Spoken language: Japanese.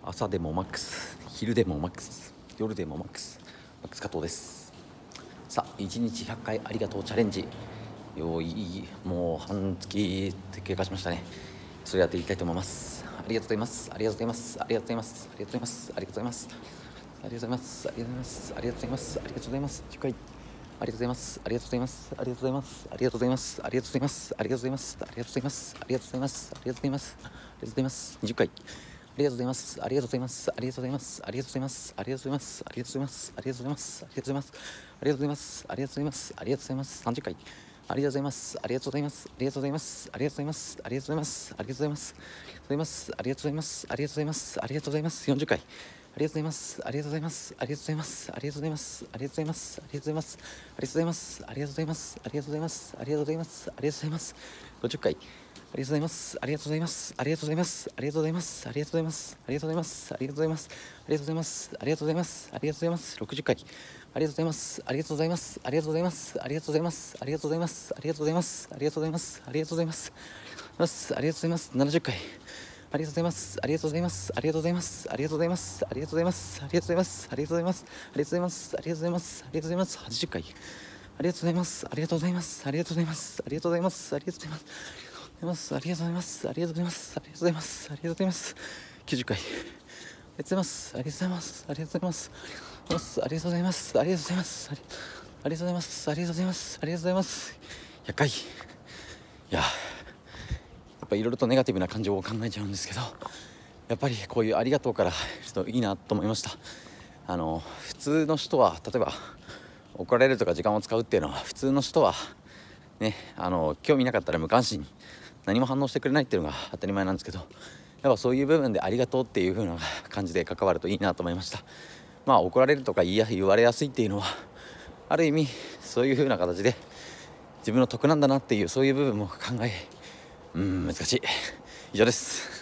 朝でもマックス、昼でもマックス、夜でもマックス、マックス加藤です。さあ、1日100回ありがとうチャレンジ、もう半月経過しましたね。それやっていきたいと思います。ありがとうございます。ありがとうございます。ありがとうございます。ありがとうございます。ありがとうございます。ありがとうございます。ありがとうございます。ありがとうございます。ありがとうございます。10回。ありがとうございます。ありがとうございます。ありがとうございます。ありがとうございます。ありがとうございます。ありがとうございます。ありがとうございます。ありがとうございます。ありがとうございます。ありがとうございます。20回。ありがとうございます。ありがとうございます。ありがとうございます。ありがとうございます。ありがとうございます。ありがとうございます。ありがとうございます。ありがとうございます。ありがとうございます。ありがとうございます。ありがとうございます。30回。ありがとうございます。ありがとうございます。ありがとうございます。ありがとうございます。ありがとうございます。ありがとうございます。ありがとうございます。ありがとうございます。ありがとうございます。40回。ありがとうございます。ありがとうございます。ありがとうございます。ありがとうございます。ありがとうございます。ありがとうございます。ありがとうございます。ありがとうございます。ありがとうございます。ありがとうございます。ありがとうございます。50回。ありがとうございます。ありがとうございます。ありがとうございます。ありがとうございます。ありがとうございます。ありがとうございます。ありがとうございます。ありがとうございます。ありがとうございます。ありがとうございます。60回。ありがとうございます。ありがとうございます。ありがとうございます。ありがとうございます。ありがとうございます。ありがとうございます。ありがとうございます。ありがとうございます。ありがとうございます。70回。ありがとうございます。ありがとうございます。ありがとうございます。ありがとうございます。ありがとうございます。ありがとうございます。ありがとうございます。ありがとうございます。ありがとうございます。ありがとうございます。80回。ありがとうございます。ありがとうございます。ありがとうございます。ありがとうございます。ありがとうございます。ありがとうございます。ありがとうございます。ありがとうございます。ありがとうございます。90回。ありがとうございます。ありがとうございます。ありがとうございます。ありがとうございます。ありがとうございます。ありがとうございます。ありがとうございます。ありがとうございます。100回。やっぱいろいろとネガティブな感情を考えちゃうんですけど、やっぱりこういうありがとうからちょっといいなと思いました。普通の人は例えば怒られるとか時間を使うっていうのは普通の人はね、興味なかったら無関心、何も反応してくれないっていうのが当たり前なんですけど、やっぱそういう部分でありがとうっていう風な感じで関わるといいなと思いました。まあ怒られるとか言われやすいっていうのはある意味そういう風な形で自分の得なんだなっていう、そういう部分も考え、難しい。以上です。